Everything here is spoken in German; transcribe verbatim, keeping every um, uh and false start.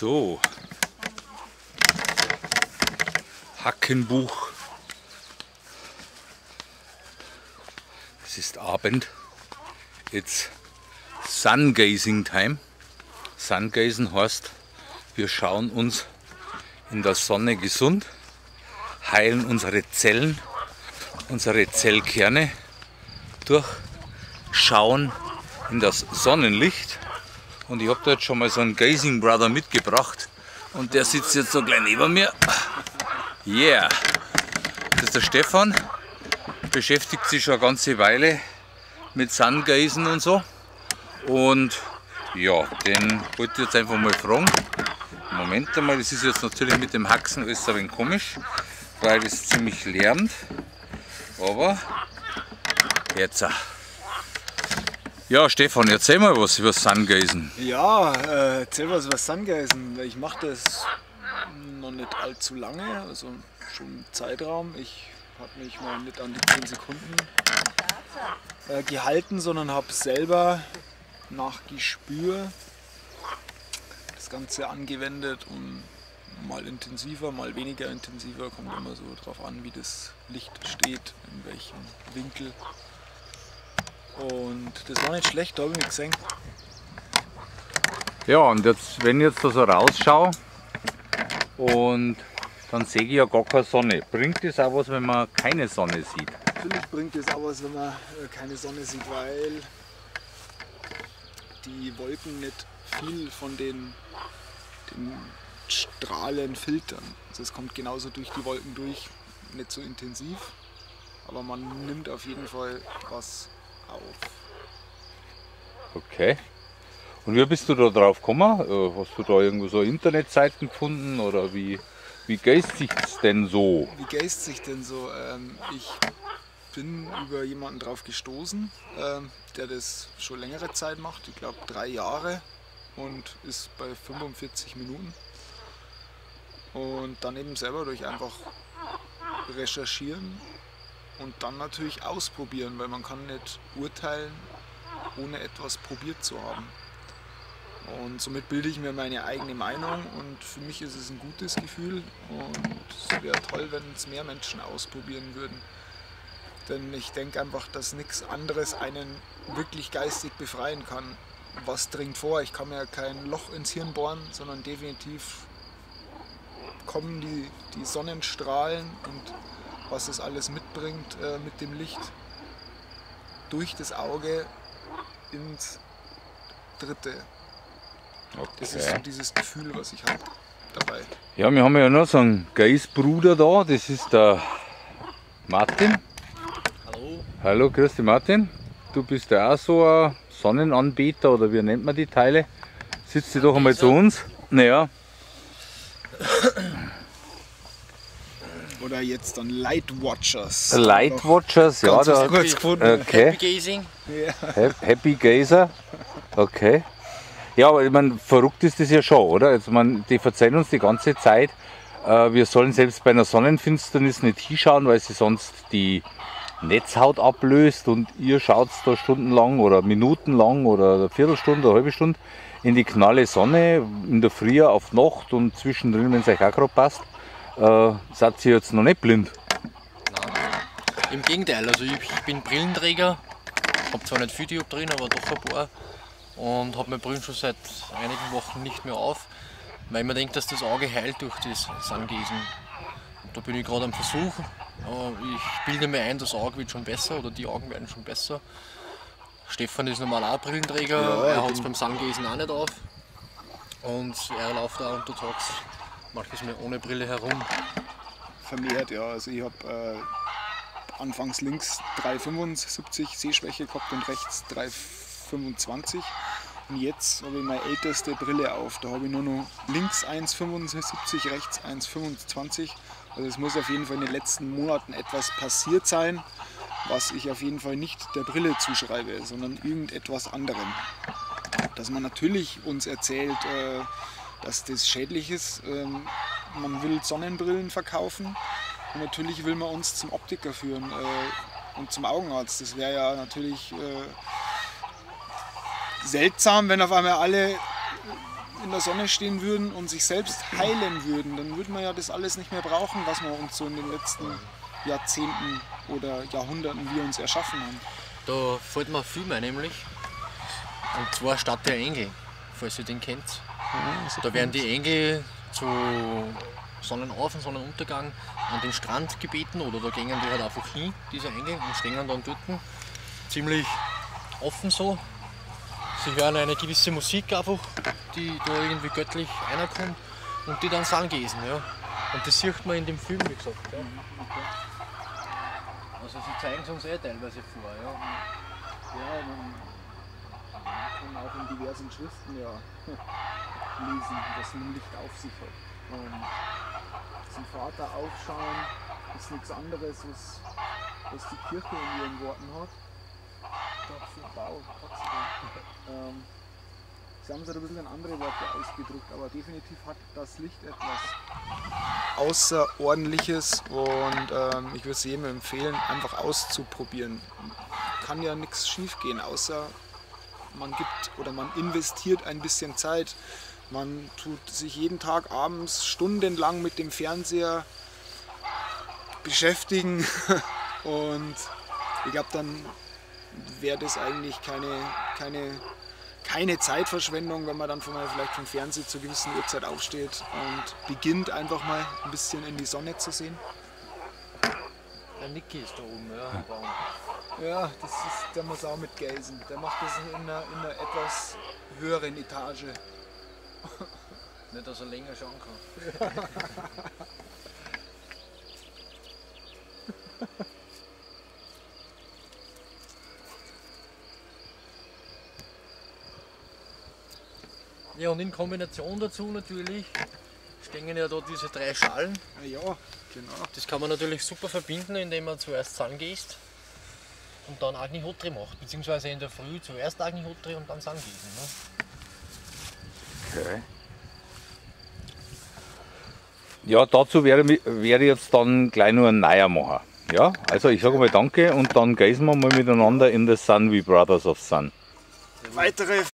So, Hackenbuch. Es ist Abend. It's Sungazing Time. Sungazen heißt, wir schauen uns in der Sonne gesund, heilen unsere Zellen, unsere Zellkerne durch Schauen in das Sonnenlicht. Und ich habe da jetzt schon mal so einen Gazing Brother mitgebracht und der sitzt jetzt so gleich neben mir. Yeah! Das ist der Stefan, beschäftigt sich schon eine ganze Weile mit Sungazen und so. Und ja, den wollte ich jetzt einfach mal fragen. Moment einmal, das ist jetzt natürlich mit dem Haxen alles ein wenig komisch, weil es ziemlich lärmt. Aber jetzt. Ja, Stefan, erzähl mal was über Sungazen. Ja, äh, erzähl was über Sungazen. Ich mache das noch nicht allzu lange, also schon einen Zeitraum. Ich habe mich mal nicht an die zehn Sekunden äh, gehalten, sondern habe selber nach Gespür das Ganze angewendet und mal intensiver, mal weniger intensiver, kommt immer so drauf an, wie das Licht steht, in welchem Winkel. Und das war nicht schlecht, da habe ich mich gesehen. Ja, und jetzt, wenn ich jetzt da so rausschaue und dann sehe ich ja gar keine Sonne. Bringt das auch was, wenn man keine Sonne sieht? Natürlich bringt das auch was, wenn man keine Sonne sieht, weil die Wolken nicht viel von den, den Strahlen filtern. Also es kommt genauso durch die Wolken durch, nicht so intensiv, aber man nimmt auf jeden Fall was auf. Okay. Und wie bist du da drauf gekommen? Hast du da irgendwo so Internetseiten gefunden oder wie, wie geist sich das denn so? Wie geist sich denn so? Ähm, ich bin über jemanden drauf gestoßen, ähm, der das schon längere Zeit macht, ich glaube drei Jahre und ist bei fünfundvierzig Minuten. Und dann eben selber durch einfach recherchieren und dann natürlich ausprobieren, weil man kann nicht urteilen, ohne etwas probiert zu haben. Und somit bilde ich mir meine eigene Meinung und für mich ist es ein gutes Gefühl und es wäre toll, wenn es mehr Menschen ausprobieren würden. Denn ich denke einfach, dass nichts anderes einen wirklich geistig befreien kann. Was dringt vor? Ich kann mir kein Loch ins Hirn bohren, sondern definitiv kommen die, die Sonnenstrahlen und was es alles mitbringt äh, mit dem Licht durch das Auge ins Dritte. Okay. Das ist so dieses Gefühl, was ich habe dabei. Ja, wir haben ja noch so einen Geistbruder da, das ist der Martin. Hallo. Hallo, grüß dich Martin. Du bist ja auch so ein Sonnenanbeter oder wie nennt man die Teile? Sitzt du doch einmal zu uns? Naja. Oder jetzt dann Lightwatchers. Lightwatchers, ja. Da, kurz gefunden. okay. Happy Gazing. Ja. Happy Gazer. Okay. Ja, aber ich meine, verrückt ist das ja schon, oder? Also, man, die verzeihen uns die ganze Zeit, äh, wir sollen selbst bei einer Sonnenfinsternis nicht hinschauen, weil sie sonst die Netzhaut ablöst und ihr schaut da stundenlang oder minutenlang oder eine Viertelstunde oder eine halbe Stunde in die knalle Sonne, in der Früh auf Nacht und zwischendrin, wenn es euch auch gerade passt, äh, seid ihr jetzt noch nicht blind? Nein. Im Gegenteil, also ich, ich bin Brillenträger, habe zwar nicht viel Dioptrien, aber doch ein paar und habe meine Brillen schon seit einigen Wochen nicht mehr auf, weil ich mir denke, dass das Auge heilt durch das Sungazen. Da bin ich gerade am Versuch. Ich bilde mir ein, das Auge wird schon besser oder die Augen werden schon besser. Stefan ist normal auch Brillenträger, Ja, er hat es beim Sungazen auch nicht auf. Und er läuft auch untertags manchmal mehr ohne Brille herum. Vermehrt, ja. Also ich habe äh, anfangs links drei Komma fünfundsiebzig Sehschwäche gehabt und rechts drei Komma fünfundzwanzig. Und jetzt habe ich meine älteste Brille auf. Da habe ich nur noch links eins Komma fünfundsiebzig, rechts eins Komma fünfundzwanzig. Also es muss auf jeden Fall in den letzten Monaten etwas passiert sein, was ich auf jeden Fall nicht der Brille zuschreibe, sondern irgendetwas anderem. Dass man natürlich uns erzählt, äh, dass das schädlich ist. Ähm, man will Sonnenbrillen verkaufen und natürlich will man uns zum Optiker führen äh, und zum Augenarzt. Das wäre ja natürlich äh, seltsam, wenn auf einmal alle in der Sonne stehen würden und sich selbst heilen würden, dann würden wir ja das alles nicht mehr brauchen, was wir uns so in den letzten Jahrzehnten oder Jahrhunderten wir uns erschaffen haben. Da fällt mir ein Film ein, nämlich. Und zwar Stadt der Engel, falls ihr den kennt. Ja, da werden die Engel zu Sonnenauf- und Sonnenuntergang an den Strand gebeten oder da gehen die halt einfach hin, diese Engel, und stehen dann dort ziemlich offen so. Sie hören eine gewisse Musik einfach, die da irgendwie göttlich reinkommt und die dann Sangesen. Ja. Und das sieht man in dem Film, wie gesagt. Ja. Also sie zeigen es uns eh teilweise vor. Ja, ja man kann auch in diversen Schriften ja lesen, dass man Licht auf sich hat. Und zum Vater aufschauen ist nichts anderes, was, was die Kirche in ihren Worten hat. Bau, ähm, Sie haben es halt ein bisschen in andere Worte ausgedrückt, aber definitiv hat das Licht etwas Außerordentliches und ähm, ich würde es jedem empfehlen, einfach auszuprobieren. Kann ja nichts schief gehen, außer man gibt oder man investiert ein bisschen Zeit. Man tut sich jeden Tag abends stundenlang mit dem Fernseher beschäftigen und ich glaube, dann wäre das eigentlich keine, keine, keine Zeitverschwendung, wenn man dann von mal vielleicht vom Fernseher zur gewissen Uhrzeit aufsteht und beginnt einfach mal ein bisschen in die Sonne zu sehen. Der Niki ist da oben, ja, am Baum. Ja, das ist, der muss auch mit Gelsen. Der macht das in einer, in einer etwas höheren Etage. Nicht, dass er länger schauen kann. Ja, und in Kombination dazu natürlich stehen ja da diese drei Schalen. Ja, genau. Das kann man natürlich super verbinden, indem man zuerst Sangest und dann Agnihotri macht, beziehungsweise in der Früh zuerst Agnihotri und dann Sangesen. Ne? Okay. Ja, dazu wäre, wäre jetzt dann gleich nur ein neuer machen. Ja, also ich sage mal danke und dann gehen wir mal miteinander in the Sun wie Brothers of Sun. Weitere